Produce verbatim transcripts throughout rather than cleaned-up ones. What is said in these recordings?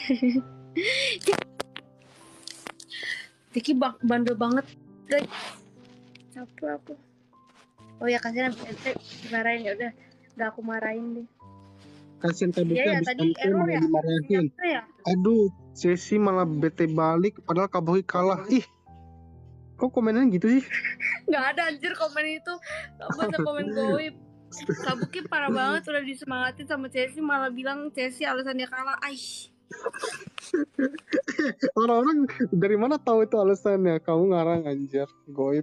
Diki bak bandel banget guys. Capek aku. Oh ya kasihan ente dimarahin, ya udah nggak aku marahin deh. Kasihan Kabuki Iya ya, habis tadi M T error malah ya. dimarahin. Ya? Aduh, Ceci malah bete balik padahal Kabuki kalah. Ih, kok komennya gitu sih? Nggak ada anjir komen itu. Gak bisa komen goib. Kabuki parah banget, udah disemangatin sama Ceci malah bilang Ceci alasannya kalah. Aish. Orang-orang dari mana tahu itu alasannya? Kamu ngarang anjir, goib.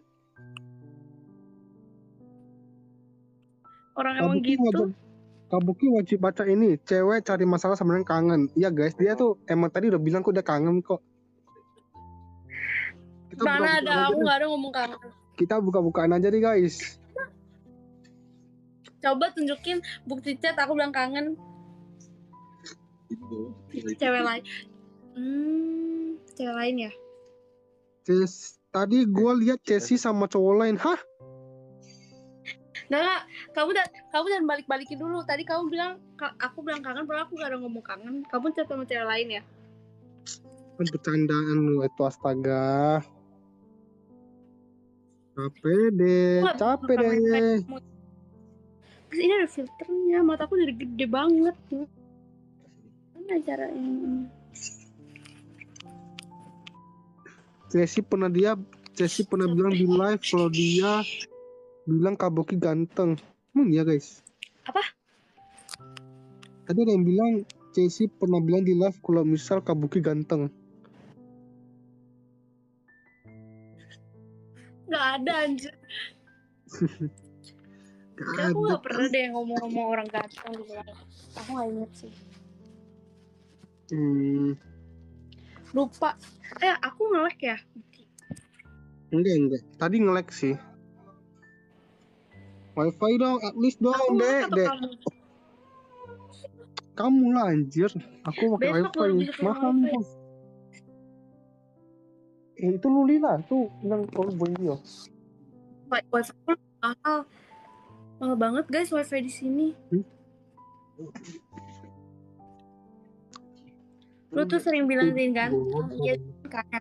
Orang emang Kabuki gitu. wajib, Kabuki wajib baca ini. Cewek cari masalah sebenarnya kangen. Iya guys, dia tuh emang tadi udah bilang kok dia kangen kok. Kita Mana buka-bukaan ada, aja aku deh. nggak ada ngomong kangen. Kita buka-bukaan aja nih guys. Coba tunjukin bukti chat aku bilang kangen. Cewek lain. Hmm, cewek lain ya? Ces, tadi gue lihat Ceci sama cowok lain. Hah? Nggak, nggak. Kamu dan kamu dan balik-balikin dulu. Tadi kamu bilang ka- aku bilang kangen, padahal aku gak ada ngomong kangen. Kamu chat sama cewek lain ya? Kan bercandaan lu itu, astaga. Capek deh, Nggak, capek bukan deh. main-main. Terus ini ada filternya, mataku jadi gede banget. Mana caranya? Ceci pernah dia, Ceci pernah bilang di live kalau dia bilang Kabuki ganteng. Emang iya guys? Apa? Tadi ada yang bilang Ceci pernah bilang di live kalau misal Kabuki ganteng. Nggak ada anjir. Kayak aku nggak pernah deh ngomong-ngomong orang ganteng gitu. Aku nggak inget sih. Hmm. Lupa. Eh, aku nge-lag ya? Enggak, enggak. Tadi nge-lag sih. Wifi dong, at least dong, Aku dek, atau dek. kamu? Kamu lah anjir. Aku pakai Besok baru wifi. bisa punya Mahal wifi. bos. Eh, itu lu Lila, tuh yang kalau boy dia. Wi- Wifi aku mahal. Mahal banget guys wifi di sini. Hmm? Lu tuh sering bilang Zin ganteng. Iya kan?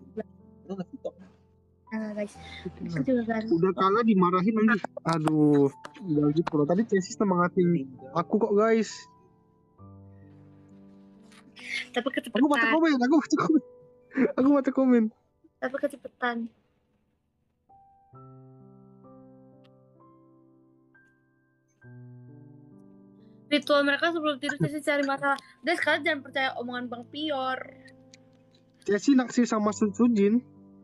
Nah guys, aku juga ganteng. Udah kalah dimarahin lagi. Aduh, udah gitu loh. Tadi Cesi semangatin aku kok guys. Tapi Aku baca kecepetan. komen, aku baca komen. Aku baca komen. Tapi kecepetan. Ritual mereka sebelum tidur Ceci cari masalah. Guys, kalian jangan percaya omongan Bang Pior. Cesi naksir sama Sun Sujin.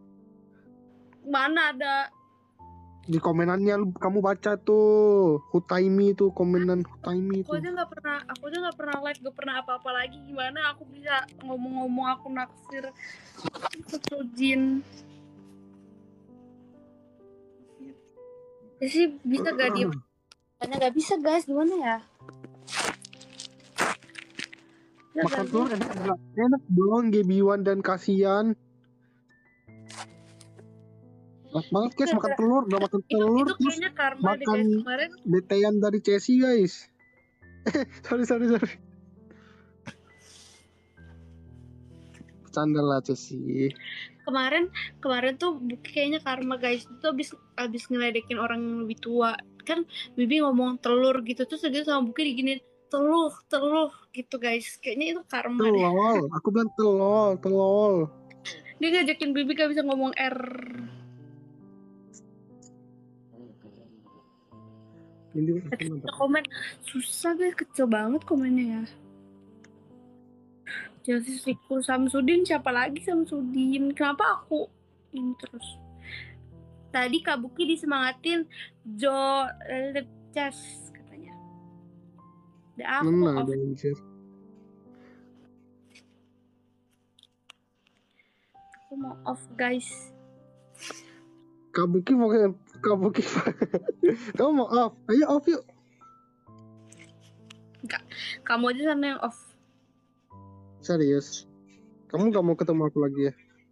Mana ada? Di komenannya lu- kamu baca tuh Hutaimi tuh, komenan Hutaimi Aku tuh. aja nggak pernah, aku aja nggak pernah live, gak pernah apa-apa lagi. Gimana aku bisa ngomong-ngomong aku naksir Sujin? Ceci bisa gak diem? Karena nggak bisa guys, gimana ya? Bisa Makan gak telur sih? enak enggak? Enak dong, Gebiwan dan kasihan. Enak banget guys makan telur, udah makan Itu, telur itu terus kayaknya karma deh makan guys. Kemarin betean dari Cesi guys. sorry sorry sorry. Bercanda lah Cesi. kemarin kemarin tuh Buki kayaknya karma guys. Itu abis abis ngeledekin orang yang lebih tua. Kan Bibi ngomong telur gitu, terus gitu sama Buki diginin telur telur gitu guys. Kayaknya itu karma deh. Telol, aku bilang telol, telol. Dia ngajakin Bibi gak bisa ngomong R. Ini Komen susah guys, kecil banget komennya ya. Chelsea Siku Samsudin, siapa lagi Samsudin? Kenapa aku ini terus? Tadi Kabuki disemangatin Jo Lepchas katanya. Udah aku mana off. ada anjir. Aku mau off guys. Kabuki mau Kabuki. Kamu mau off? Ayo off yuk. Enggak, kamu aja sana yang off. Serius? Kamu gak mau ketemu aku lagi ya?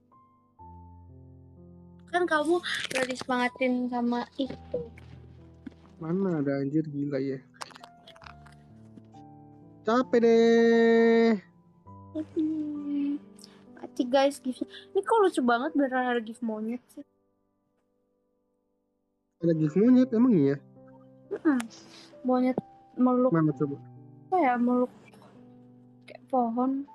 Kan kamu udah disemangatin sama itu. Mana ada anjir, gila ya. Capek deh. Hmm. lucu guys gift. Ini kok lucu banget beneran ada gift monyet sih. Ada gift monyet emang iya? Mm-mm. Monyet meluk Mana coba? apa ya, meluk kayak pohon.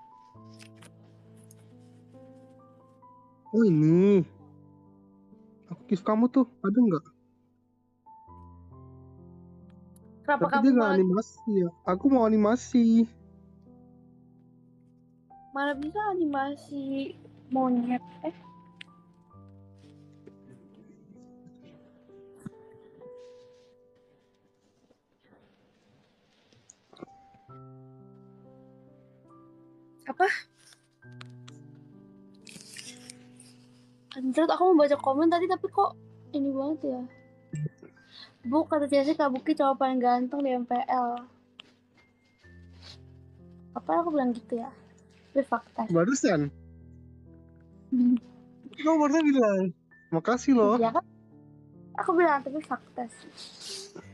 Oh ini. Aku gift kamu tuh ada nggak? Kenapa Tapi kamu dia nggak malah animasi ya. Aku mau animasi. mana bisa animasi monyet? Eh, apa? Anjir, aku mau baca komen tadi tapi kok ini banget ya. Bu, kata Jesse Kak Buki cowok paling ganteng di M P L. Apa aku bilang gitu ya? Tapi fakta. Barusan. Kamu barusan bilang. Makasih loh. Iya kan? Aku bilang tapi fakta sih.